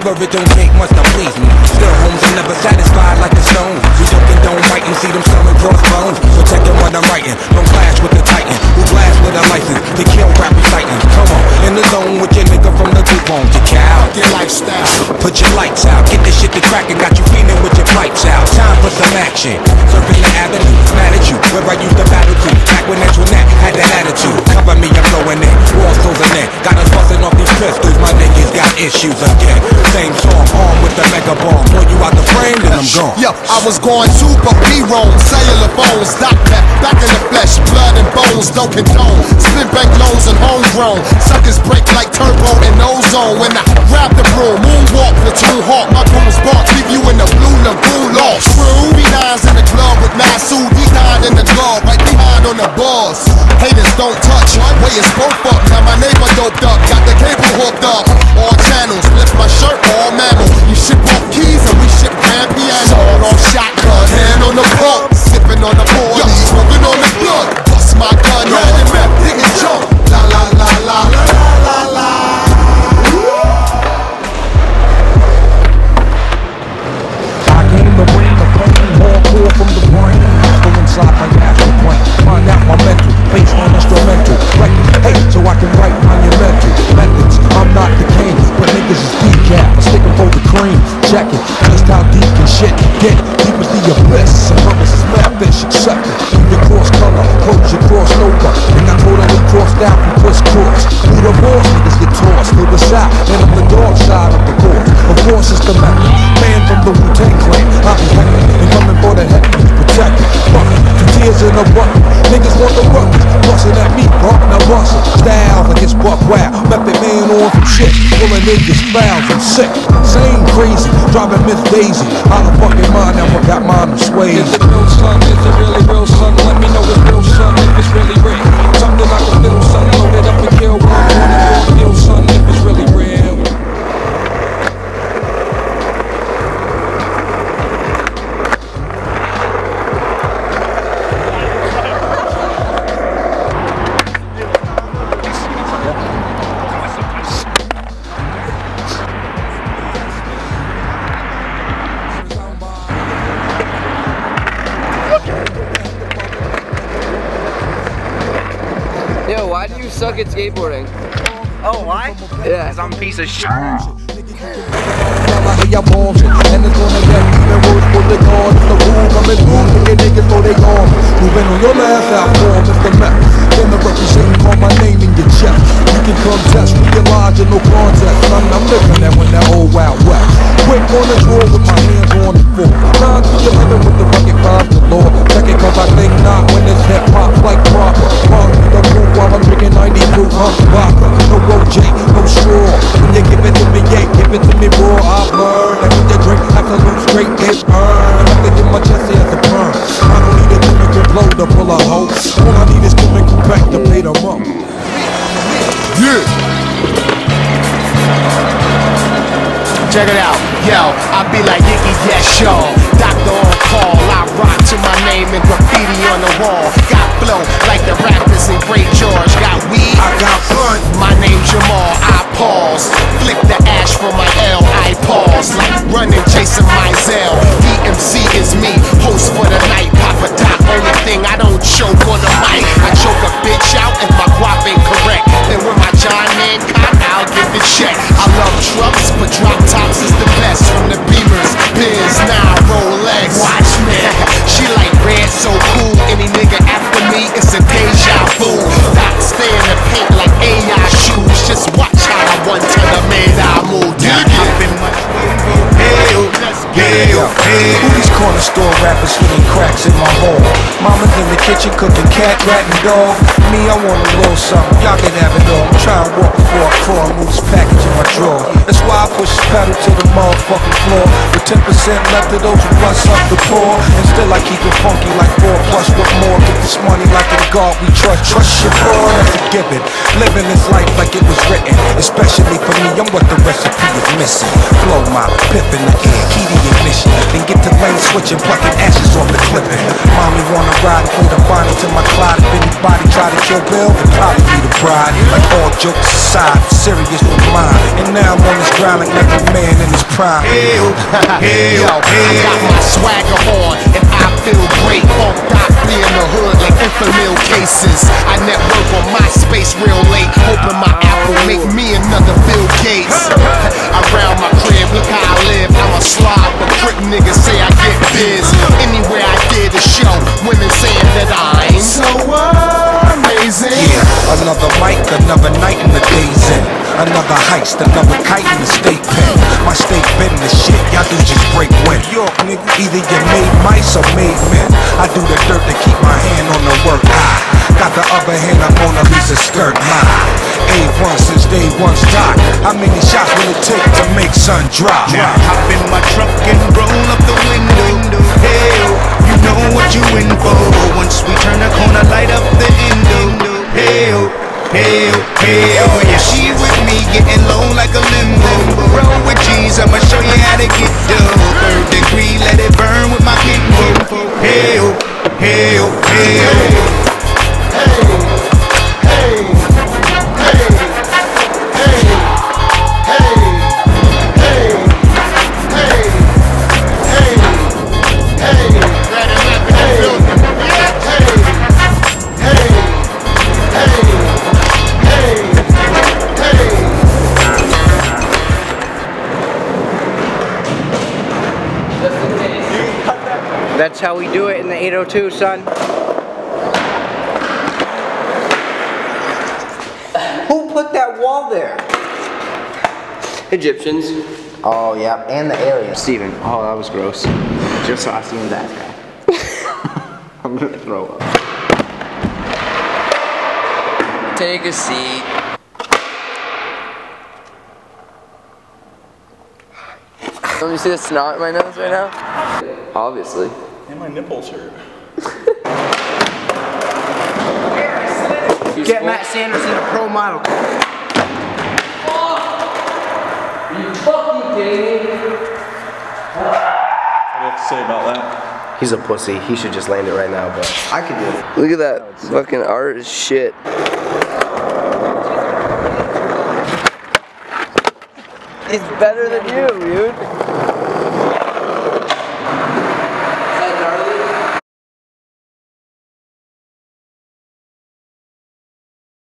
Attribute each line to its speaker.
Speaker 1: whatever, it don't take much to please me. Still homes are never satisfied like the Stones. We don't condone writing, see them selling crossbones. Protecting what I'm writing, don't clash with the Titan who blast with a license to kill rap reciting. Come on, in the zone with your nigga from the two-bone to cow.
Speaker 2: Your lifestyle,
Speaker 1: put your lights out, get this shit to crackin', got you feeling with your pipes out. Time for some action, surfing the avenue, mad at you, where I used to battle to. Back when Antoinette had that attitude, cover me, I'm going in, walls closing in. Got us busting off these pistols, my niggas got issues again. Same song, armed with the mega bomb. Pull you out the frame, then I'm gone.
Speaker 2: Yo, I was going to, but we roam. Cellular phones, doc that, back in the flesh, blood and bones, don't condone. Spin bank loans and homegrown. Suckers break like turbo and ozone. When I grab the broom, moonwalk, platoon hawk, my goons bark, leave you in the blue lagoon lost. True, B9's in the club with Masu, D9 in the glove, right behind on the bars. Haters don't touch, way it's both up. Now my neighbor doped up, got the cable hooked up. All channels, lift my shirt, all mammal. You ship off keys and we ship grand piano. All on shotgun, hand on the pump, sipping on the board, smoking on the blood. Bust my gun, round your map, dig and jump. La la la la la la la.
Speaker 1: I came to bring the pain, hardcore from the brain. Go inside my natural brain, find out my mental, based on instrumental. Write hate so I can write monumental methods. I'm not the king, but niggas is decaf. I stick 'em for the cream, check it. Just how deep can shit get? Deep as the abyss. Some brothers smell fish, accept it. Your cross color, close your crossed over. And I totally crossed out from crisscross. Who the boss niggas get tossed to the south, and on the dark side of the course. Of course it's the method. Man from the Wu-Tang Clan, I be hectic and coming for the head, protected. Fuck it, 2 tears in a bucket. Niggas want the ruckus, bustin' at me, bro. Now bust it. Styles like it's buck wild. Method man on some shit, pulling niggas fouls. I'm sick, same crazy, driving Miss Daisy. Out of fucking mind, now I got mine to sway. Is it real, son? Is it really real, son? Let me know it's real, son. If it's really real, something like a little son, loaded up and kill one. Real, son. If it's really real.
Speaker 3: Yo, why do you suck at skateboarding?
Speaker 4: Oh, why?
Speaker 3: Yeah.
Speaker 4: Because I'm a piece of shit.
Speaker 1: And it's gonna get even worse for the guard. It's the rule coming through, thinking niggas know they gone. Moving on your last outform, Mr. Mac. Then the representing, call my name in your chest. You can come test, realize you're no contest. I'm living that when that old wild west. Quick on the draw with my hands on the floor. Nine to your living with the rugged crimes to law. Check it cause I think not when it's hip hop like proper. Punk the roof while I'm drinking 90 proof vodka. No OJ, no straw. When you give it to me, yeah, give it to me raw. I've learned that when you drink absolute straight, it burn. Nothing in my chest has a burn. I don't need a chemical blow to pull a hoe. All I need is chemical back to pay them up.
Speaker 2: Yeah. Check it out, yo, I be like Iggy, yes, y'all. Doctor on call, I rock to my name and graffiti on the wall. Got flow like the rappers in Great George. Got weed, I got fun. My name's Jamal, I pause. Flick the ash from my L, I pause. Like running, chasing my Zell. DMC is me, host for the night. Papa Doc, only thing I don't choke on the mic. I choke a bitch out if my guap ain't correct. Then when my John man cock, I'll give the check. I love trucks, but drop tops is the best. From the Beamers, Biz, now Rolex. Watch me, she like red, so cool. Any nigga after me, it's a deja vu. Doc stay in the paint like AI shoes. Just watch how I one ton of man I move. Dig it.
Speaker 1: Who these corner store rappers hitting cracks in my hole? Mama's in the kitchen cooking cat, rat, and dog. Me, I want a little something, y'all can have it all. I'm trying to walk before I crawl, move this package in my drawer. That's why I push this pedal to the motherfucking floor. With 10% left of those who bust up the poor. And still I keep it funky like 4 plus what more. Get this money like in God we trust. Trust your boy, that's a given. Living this life like it was written. Especially for me, I'm what the recipe is missing. Blow my pip in the air, key to ignition. Then get to lane switching, plucking ashes off the clipping. Mommy wanna ride and play the bonnet to my Clyde. If anybody try to kill Bill, it'd probably be the bride. Like all jokes side, serious with mine. And now I'm on this ground like every man in his prime.
Speaker 2: Yo, I got my swagger on, and I feel great. Funk be in the hood like infamil cases. I network on MySpace real late, hoping my Apple make me another Bill Gates. Around my crib, look how I live. I'm a slob, but crip niggas say I get biz. Anywhere I did a show, women saying that I'm so amazing.
Speaker 1: Yeah, another mic, another night in the day's in. Another heist, another kite in the state pen. My state been the shit, y'all do just break wind. Nigga, either you made mice or made men. I do the dirt to keep my hand on the work. Got the other hand up on a Lisa skirt. A1 since day one's dock. How many shots will it take to make sun drop?
Speaker 5: Now hop in my truck and roll up the window. Hey, you know what you in for. Once we turn the corner, light up the endo. Hey, hey, hey, yeah, she with me, getting low like a limbo. Roll with G's, I'ma show you how to get dough. Third degree, let it burn with my kinfolk. Hey, hey, hey.
Speaker 4: That's how we do it in the 802, son. Who put that wall there?
Speaker 3: Egyptians.
Speaker 4: Oh, yeah, and the aliens. Steven. Oh, that was gross. Just saw seeing that guy. I'm gonna throw up.
Speaker 3: Take a seat. Don't you see the snot in my nose right now? Obviously.
Speaker 6: And my nipples hurt.
Speaker 4: Get Matt Sanderson a pro model.
Speaker 3: Are you fucking kidding me?
Speaker 6: What do you have to say about that?
Speaker 4: He's a pussy. He should just land it right now, but I could do it.
Speaker 3: Look at that fucking art is shit. He's better than you, dude.